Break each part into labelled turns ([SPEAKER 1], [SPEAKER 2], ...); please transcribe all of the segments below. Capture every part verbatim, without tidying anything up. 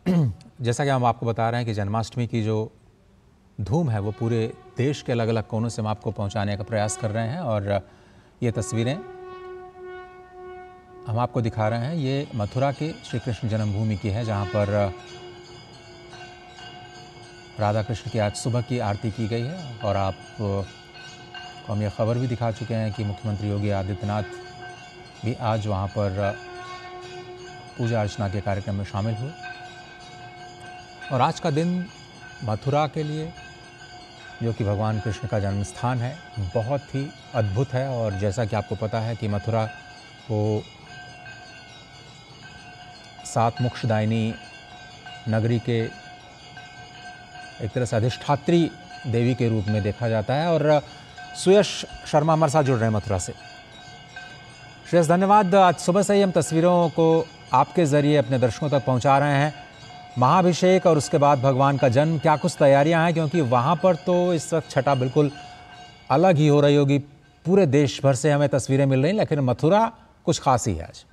[SPEAKER 1] जैसा कि हम आपको बता रहे हैं कि जन्माष्टमी की जो धूम है वो पूरे देश के अलग अलग कोनों से हम आपको पहुंचाने का प्रयास कर रहे हैं। और ये तस्वीरें हम आपको दिखा रहे हैं, ये मथुरा के श्री कृष्ण जन्मभूमि की है, जहां पर राधा कृष्ण की आज सुबह की आरती की गई है। और आप को हम ये खबर भी दिखा चुके हैं कि मुख्यमंत्री योगी आदित्यनाथ भी आज वहाँ पर पूजा अर्चना के कार्यक्रम में शामिल हुए। और आज का दिन मथुरा के लिए, जो कि भगवान कृष्ण का जन्म स्थान है, बहुत ही अद्भुत है। और जैसा कि आपको पता है कि मथुरा को सात मोक्षदायिनी नगरी के एक तरह से अधिष्ठात्री देवी के रूप में देखा जाता है। और सुयश शर्मा हमारे साथ जुड़ रहे हैं मथुरा से। सुयश, धन्यवाद। आज सुबह से ही हम तस्वीरों को आपके ज़रिए अपने दर्शकों तक पहुंचा रहे हैं। महाअभिषेक और उसके बाद भगवान का जन्म, क्या कुछ तैयारियां हैं? क्योंकि वहां पर तो इस वक्त छठा बिल्कुल अलग ही हो रही होगी। पूरे देश भर से हमें तस्वीरें मिल रही, लेकिन मथुरा कुछ खास ही है आज।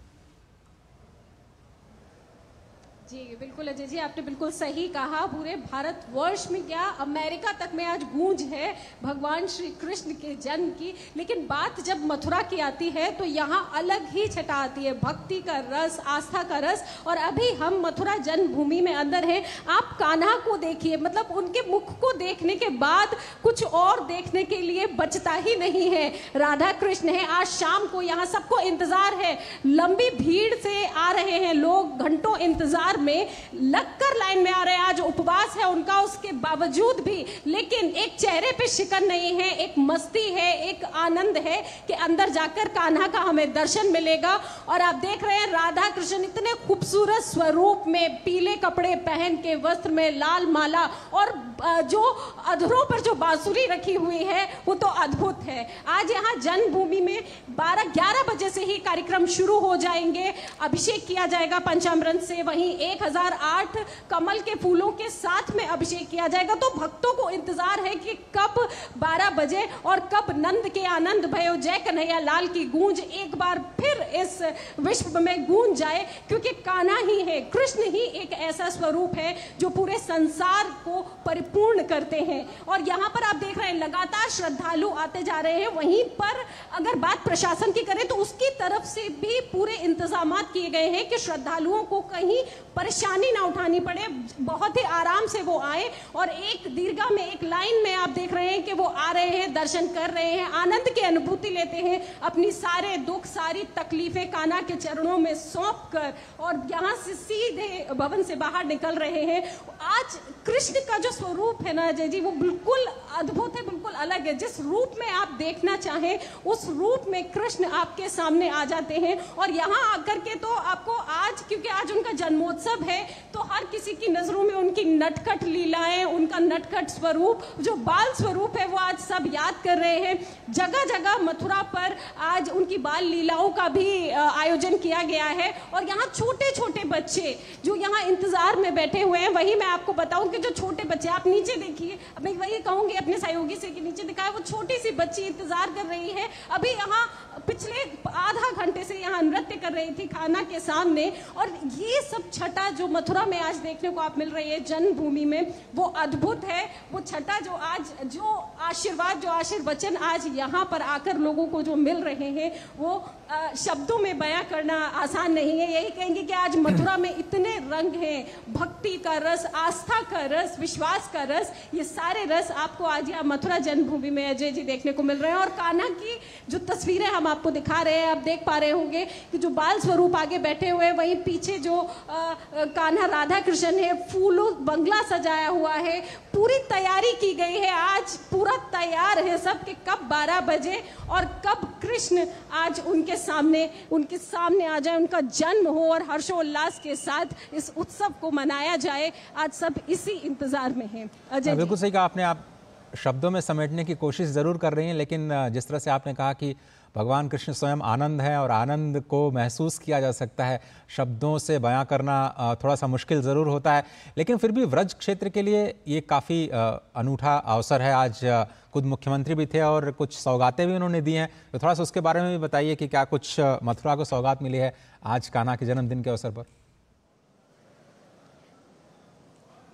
[SPEAKER 2] जी बिल्कुल अजय जी, आपने बिल्कुल सही कहा। पूरे भारत वर्ष में क्या, अमेरिका तक में आज गूंज है भगवान श्री कृष्ण के जन्म की। लेकिन बात जब मथुरा की आती है तो यहाँ अलग ही छटा आती है, भक्ति का रस, आस्था का रस। और अभी हम मथुरा जन्मभूमि में अंदर हैं। आप कान्हा को देखिए, मतलब उनके मुख को देखने के बाद कुछ और देखने के लिए बचता ही नहीं है। राधा कृष्ण है, आज शाम को यहाँ सबको इंतजार है। लंबी भीड़ से आ रहे हैं लोग, घंटों इंतजार में लगकर लाइन में आ रहे हैं। आज उपवास है उनका, उसके बावजूद भी लेकिन एक चेहरे पे शिकन नहीं है, एक मस्ती है, एक आनंद है कि अंदर जाकर कान्हा का हमें दर्शन मिलेगा। और आप देख रहे हैं राधा कृष्ण इतने खूबसूरत स्वरूप में, पीले कपड़े पहन के, वस्त्र में लाल माला, और जो अधरों पर जो बांसुरी रखी हुई है वो तो अद्भुत है। आज यहाँ जन्मभूमि में बारह ग्यारह बजे से ही कार्यक्रम शुरू हो जाएंगे। अभिषेक किया जाएगा पंचामृत से, वहीं एक हजार आठ कमल के फूलों के साथ में अभिषेक किया जाएगा। तो भक्तों को इंतजार है कि कब बारह बजे और कब नंद के आनंद भयो जय कन्हैया लाल की गूंज एक बार फिर इस विश्व में गूंज जाए। क्योंकि कान्हा ही है, कृष्ण ही एक ऐसा स्वरूप है जो पूरे संसार को परिपूर्ण करते हैं। और यहाँ पर आप देख रहे हैं लगातार श्रद्धालु आते जा रहे हैं। वहीं पर अगर बात प्रशासन की करें तो उसकी तरफ से भी पूरे इंतजाम किए गए हैं कि श्रद्धालुओं को कहीं परेशानी ना उठानी पड़े, बहुत ही आराम से वो आए। और एक दीर्घा में, एक लाइन में आप देख रहे हैं कि वो आ रहे हैं, दर्शन कर रहे हैं, आनंद की अनुभूति लेते हैं, अपनी सारे दुख, सारी तकलीफें कान्हा के चरणों में सौंप कर और यहाँ से सीधे भवन से बाहर निकल रहे हैं। आज कृष्ण का जो स्वरूप है ना अजय जी, वो बिल्कुल अद्भुत है, बिल्कुल अलग है। जिस रूप में आप देखना चाहें उस रूप में कृष्ण आपके सामने आ जाते हैं। और यहाँ आकर के तो आपको आज, क्योंकि आज उनका जन्मोत्सव है, तो हर किसी की नजरों में उनकी नटखट लीलाएं, उनका नटखट स्वरूप, जो बाल स्वरूप है, वो आज सब याद कर रहे हैं। जगह जगह मथुरा पर आज उनकी बाल लीलाओं का भी आयोजन किया गया है। और यहाँ छोटे छोटे बच्चे जो यहाँ इंतजार में बैठे हुए हैं, वही मैं आपको बताऊं कि जो छोटे बच्चे, आप नीचे देखिए, मैं वही कहूंगी अपने सहयोगी से कि नीचे दिखाए, वो छोटी सी बच्ची इंतजार कर रही है। अभी यहाँ पिछले आधा घंटे से यहाँ नृत्य कर रही थी कान्हा के सामने। और ये सब छठा जो मथुरा में आज देखने को आप मिल रही है जन्मभूमि में, वो अद्भुत है। वो छठा जो आज, जो आशीर्वाद, जो आशीर्वचन आज यहाँ पर आकर लोगों को जो मिल रहे हैं, वो आ, शब्दों में बयां करना आसान नहीं है। यही कहेंगे कि आज मथुरा में इतने रंग हैं, भक्ति का रस, आस्था का रस, विश्वास का रस, ये सारे रस आपको आज यहाँ मथुरा जन्मभूमि में अजय जी देखने को मिल रहे हैं। और कान्हा की जो तस्वीरें हम आपको दिखा रहे हैं, आप देख पा रहे होंगे कि जो बाल स्वरूप आगे बैठे हुए, वहीं पीछे जो आ, कान्हा राधा कृष्ण है, फूलों बंगला सजाया हुआ है, पूरी तैयारी की गई है। आज पूरा तैयार है सब कि कब बारह बजे और कब कृष्ण आज उनके सामने उनके सामने आ जाए, उनका जन्म हो और हर्षोल्लास के साथ इस उत्सव को मनाया जाए। आज सब इसी इंतजार में हैं। अजय,
[SPEAKER 1] बिल्कुल सही कहा आपने। आप शब्दों में समेटने की कोशिश ज़रूर कर रही हैं, लेकिन जिस तरह से आपने कहा कि भगवान कृष्ण स्वयं आनंद है और आनंद को महसूस किया जा सकता है, शब्दों से बयां करना थोड़ा सा मुश्किल ज़रूर होता है। लेकिन फिर भी व्रज क्षेत्र के लिए ये काफ़ी अनूठा अवसर है। आज खुद मुख्यमंत्री भी थे और कुछ सौगातें भी उन्होंने दी हैं, तो थोड़ा सा उसके बारे में भी बताइए कि क्या कुछ मथुरा को सौगात मिली है आज कान्हा के जन्मदिन के अवसर पर।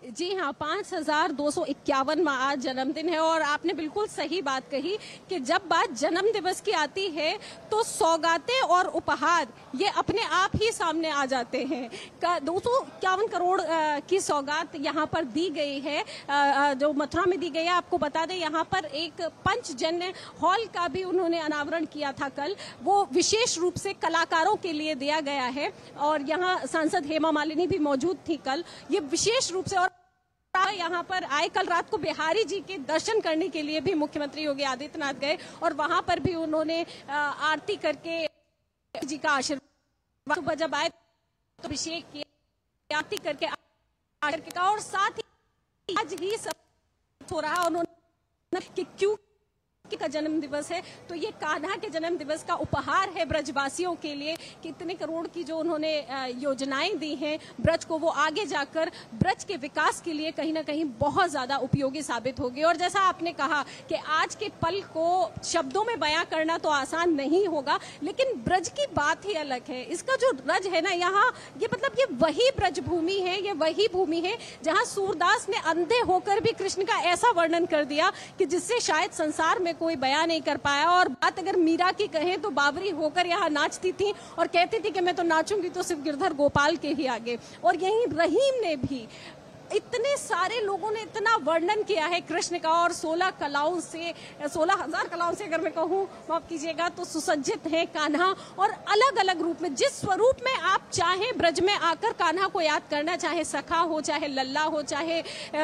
[SPEAKER 2] जी हाँ, पाँच हजार दो सौ इक्यावनवां आज जन्मदिन है और आपने बिल्कुल सही बात कही कि जब बात जन्म दिवस की आती है तो सौगातें और उपहार ये अपने आप ही सामने आ जाते हैं। दो सौ इक्यावन करोड़ की सौगात यहाँ पर दी गई है, जो मथुरा में दी गई है। आपको बता दें यहाँ पर एक पंचजन्य हॉल का भी उन्होंने अनावरण किया था कल, वो विशेष रूप से कलाकारों के लिए दिया गया है और यहाँ सांसद हेमा मालिनी भी मौजूद थी कल। ये विशेष रूप से और यहाँ पर आए, कल रात को बिहारी जी के दर्शन करने के लिए भी मुख्यमंत्री योगी आदित्यनाथ गए और वहां पर भी उन्होंने आरती करके जी का आशीर्वाद, सुबह जब आए तो अभिषेक किया, आरती करके आशीर्वाद का, और साथ ही आज ही सब हो रहा उन्होंने कि क्यों का जन्म दिवस है तो ये कान्हा के जन्म दिवस का उपहार है ब्रजवासियों के लिए। कितने करोड़ की जो उन्होंने योजनाएं दी हैं ब्रज को, वो आगे जाकर ब्रज के विकास के लिए कहीं ना कहीं बहुत ज्यादा उपयोगी साबित होगी। और जैसा आपने कहा कि आज के पल को शब्दों में बयां करना तो आसान नहीं होगा, लेकिन ब्रज की बात ही अलग है। इसका जो ब्रज है ना यहाँ, ये मतलब ये वही ब्रज भूमि है, ये वही भूमि है जहाँ सूरदास ने अंधे होकर भी कृष्ण का ऐसा वर्णन कर दिया कि जिससे शायद संसार में कोई बयान नहीं कर पाया। और बात अगर मीरा की कहें तो बावरी होकर यहाँ नाचती थी और कहती थी कि मैं तो नाचूंगी तो सिर्फ गिरधर गोपाल के ही आगे। और यहीं रहीम ने भी, इतने सारे लोगों ने इतना वर्णन किया है कृष्ण का, और सोलह कलाओं से, सोलह हजार कलाओं से अगर मैं कहूँ माफ कीजिएगा तो सुसज्जित है कान्हा। और अलग अलग रूप में, जिस स्वरूप में आप चाहें ब्रज में आकर कान्हा को याद करना, चाहे सखा हो, चाहे लल्ला हो, चाहे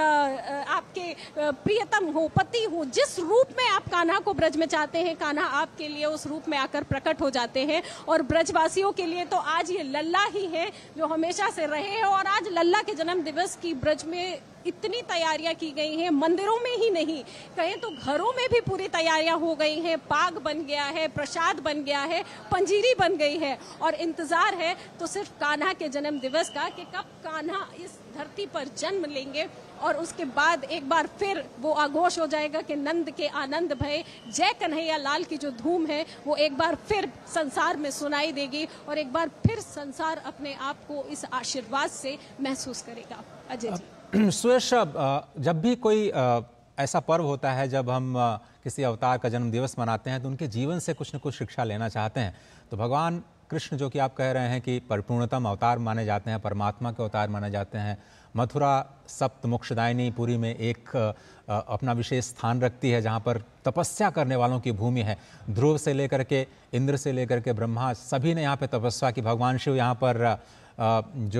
[SPEAKER 2] आपके प्रियतम हो, पति हो, जिस रूप में आप कान्हा को ब्रज में चाहते हैं, कान्हा आपके लिए उस रूप में आकर प्रकट हो जाते हैं। और ब्रजवासियों के लिए तो आज ये लल्ला ही है जो हमेशा से रहे हैं। और आज लल्ला के जन्म दिवस की ब्रज में इतनी तैयारियां की गई हैं, मंदिरों में ही नहीं कहें तो घरों में भी पूरी तैयारियां हो गई हैं। पाग बन गया है, प्रसाद बन गया है, पंजीरी बन गई है और इंतजार है तो सिर्फ कान्हा के जन्म दिवस का कि कब कान्हा इस धरती पर जन्म लेंगे। और उसके बाद एक बार फिर वो आघोष हो जाएगा कि नंद के आनंद भय, जय कन्हैया लाल की जो धूम है वो एक बार फिर संसार में सुनाई देगी और एक बार फिर संसार अपने आप को इस आशीर्वाद से महसूस करेगा। अजय जी।
[SPEAKER 1] सुयश, जब भी कोई ऐसा पर्व होता है, जब हम किसी अवतार का जन्म दिवस मनाते हैं तो उनके जीवन से कुछ न कुछ शिक्षा लेना चाहते हैं। तो भगवान कृष्ण, जो कि आप कह रहे हैं कि परिपूर्णतम अवतार माने जाते हैं, परमात्मा के अवतार माने जाते हैं, मथुरा सप्त मोक्षदायिनी पुरी में एक अपना विशेष स्थान रखती है जहाँ पर तपस्या करने वालों की भूमि है। ध्रुव से लेकर के इंद्र से लेकर के ब्रह्मा, सभी ने यहाँ पे तपस्या की। भगवान शिव यहाँ पर जो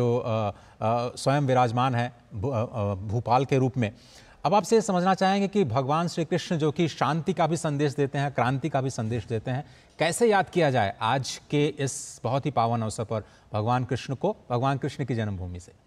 [SPEAKER 1] स्वयं विराजमान है भूपाल के रूप में। अब आपसे समझना चाहेंगे कि भगवान श्री कृष्ण जो कि शांति का भी संदेश देते हैं, क्रांति का भी संदेश देते हैं, कैसे याद किया जाए आज के इस बहुत ही पावन अवसर पर भगवान कृष्ण को, भगवान कृष्ण की जन्मभूमि से?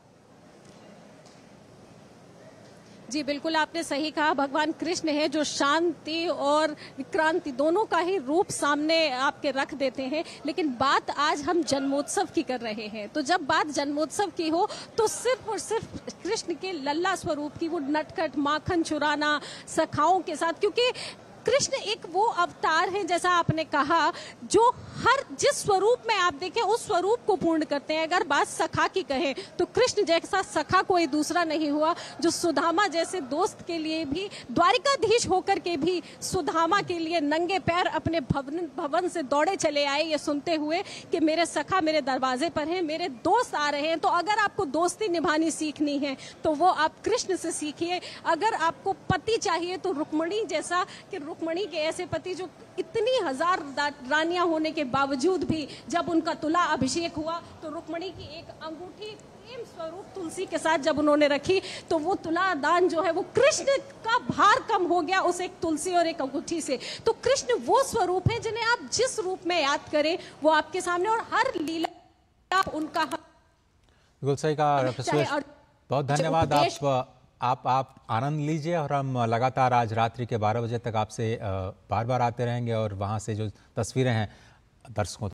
[SPEAKER 2] जी बिल्कुल, आपने सही कहा। भगवान कृष्ण है जो शांति और क्रांति दोनों का ही रूप सामने आपके रख देते हैं। लेकिन बात आज हम जन्मोत्सव की कर रहे हैं, तो जब बात जन्मोत्सव की हो तो सिर्फ और सिर्फ कृष्ण के लल्ला स्वरूप की, वो नटखट माखन चुराना सखाओं के साथ, क्योंकि कृष्ण एक वो अवतार है जैसा आपने कहा जो हर जिस स्वरूप में आप देखें उस स्वरूप को पूर्ण करते हैं। अगर बात सखा की कहें तो कृष्ण जैसा सखा कोई दूसरा नहीं हुआ, जो सुदामा जैसे दोस्त के लिए भी, द्वारिकाधीश होकर के भी सुदामा के लिए नंगे पैर अपने भवन भवन से दौड़े चले आए, ये सुनते हुए कि मेरे सखा मेरे दरवाजे पर हैं, मेरे दोस्त आ रहे हैं। तो अगर आपको दोस्ती निभानी सीखनी है तो वो आप कृष्ण से सीखिए। अगर आपको पति चाहिए तो रुक्मणी जैसा, कि रुक्मणी के ऐसे पति जो इतनी हजार रानियां होने के बावजूद भी जब उनका तुला अभिषेक हुआ तो रुक्मणी की एक अंगूठी प्रेम स्वरूप तुलसी के साथ जब उन्होंने रखी तो वो तुला दान जो है वो कृष्ण का भार कम हो गया उस एक तुलसी और एक अंगूठी से। तो कृष्ण वो स्वरूप है जिन्हें आप जिस रूप में याद करें वो आपके सामने, और हर लीला उनका।
[SPEAKER 1] बिल्कुल सही कहा डॉक्टर सुयश, बहुत धन्यवाद। आप आप आप आनंद लीजिए और हम लगातार आज रात्रि के बारह बजे तक आपसे बार बार आते रहेंगे और वहाँ से जो तस्वीरें हैं दर्शकों